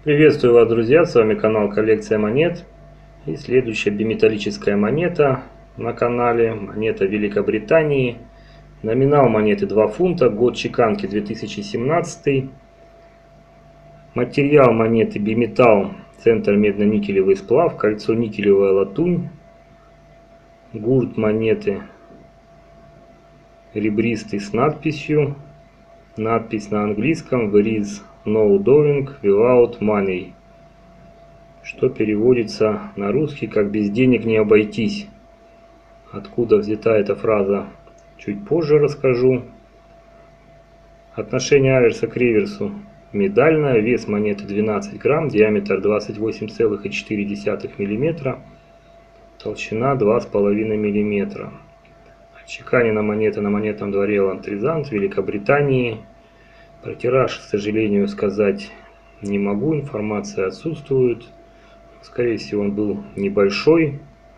Приветствую вас, друзья! С вами канал Коллекция монет. И следующая биметаллическая монета на канале. Монета Великобритании. Номинал монеты 2 фунта. Год чеканки 2017. Материал монеты биметалл. Центр медно-никелевый сплав. Кольцо никелевая латунь. Гурт монеты ребристый с надписью. Надпись на английском "There is no doing without money", что переводится на русский как "без денег не обойтись". Откуда взята эта фраза, чуть позже расскажу. Отношение аверса к реверсу медальное. Вес монеты 12 грамм, диаметр 28,4 мм, толщина 2,5 мм. Отчеканена монета на монетном дворе Лантризант, Великобритании. Про тираж, к сожалению, сказать не могу, информация отсутствует. Скорее всего, он был небольшой.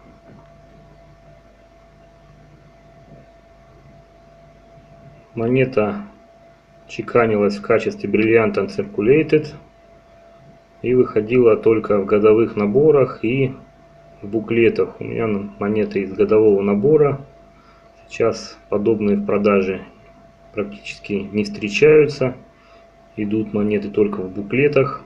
Монета чеканилась в качестве Brilliant Uncirculated и выходила только в годовых наборах и в буклетах. У меня монеты из годового набора. Сейчас подобные в продаже практически не встречаются. Идут монеты только в буклетах.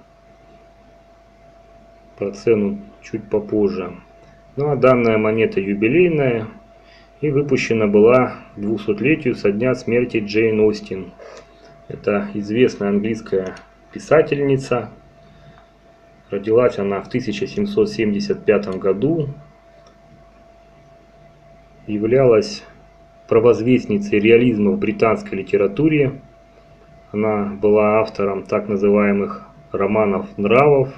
Про цену чуть попозже. Ну а данная монета юбилейная и выпущена была к 200-летию со дня смерти Джейн Остин. Это известная английская писательница. Родилась она в 1775 году. Являлась провозвестницей реализма в британской литературе. Она была автором так называемых романов-нравов.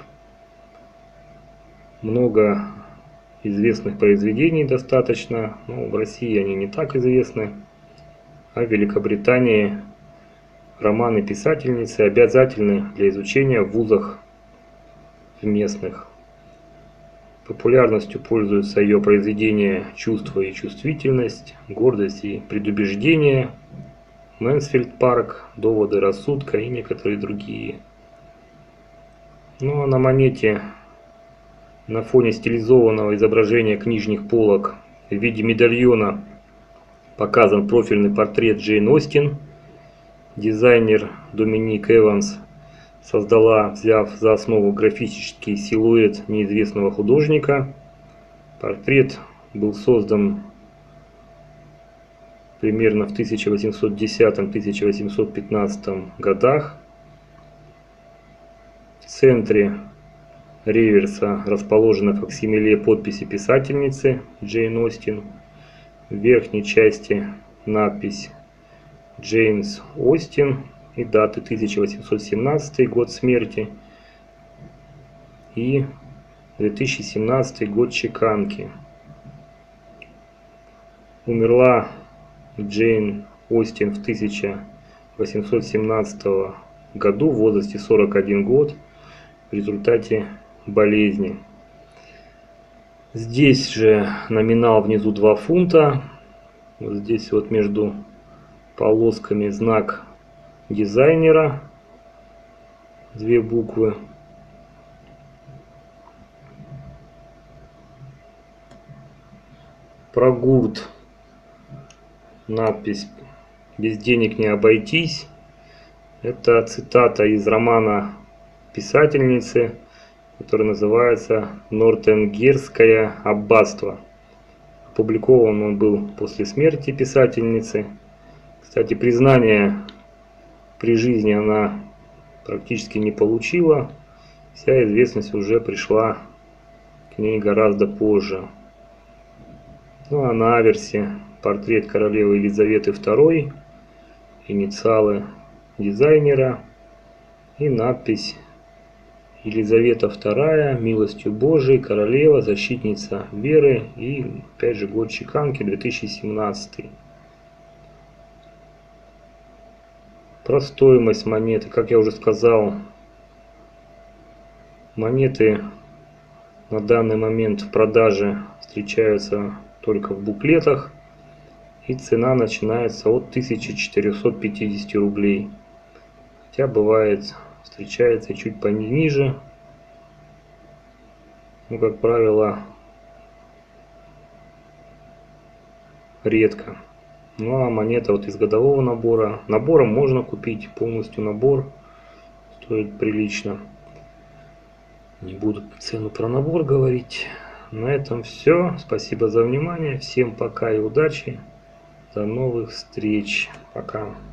Много известных произведений достаточно, но в России они не так известны. А в Великобритании романы писательницы обязательны для изучения в вузах местных. Популярностью пользуются ее произведения "Чувство и чувствительность", "Гордость и предубеждение", "Мэнсфилд парк", "Доводы рассудка" и некоторые другие. Ну а на монете на фоне стилизованного изображения книжных полок в виде медальона показан профильный портрет Джейн Остин. Дизайнер Доминик Эванс создала, взяв за основу графический силуэт неизвестного художника. Портрет был создан примерно в 1810-1815 годах. В центре реверса расположена факсимиле подписи писательницы Джейн Остин. В верхней части надпись Джеймс Остин и даты: 1817 год смерти и 2017 год чеканки. Умерла Джейн Остин в 1817 году в возрасте 41 год в результате болезни. Здесь же номинал внизу 2 фунта. Вот здесь вот между полосками знак дизайнера, 2 буквы. Про гурт надпись "без денег не обойтись". Это цитата из романа писательницы, который называется "Нортенгерское аббатство". Опубликован он был после смерти писательницы. Кстати, признания при жизни она практически не получила. Вся известность уже пришла к ней гораздо позже. Ну а на аверсе портрет королевы Елизаветы II, инициалы дизайнера и надпись "Елизавета II, милостью Божией, королева, защитница веры", и опять же год чеканки 2017. Про стоимость монеты, как я уже сказал, монеты на данный момент в продаже встречаются только в буклетах, и цена начинается от 1450 рублей. Хотя бывает встречается чуть пониже, ну, как правило, редко. Ну а монета вот из годового набора. Набором можно купить полностью набор. Стоит прилично. Не буду цену про набор говорить. На этом все. Спасибо за внимание. Всем пока и удачи. До новых встреч. Пока.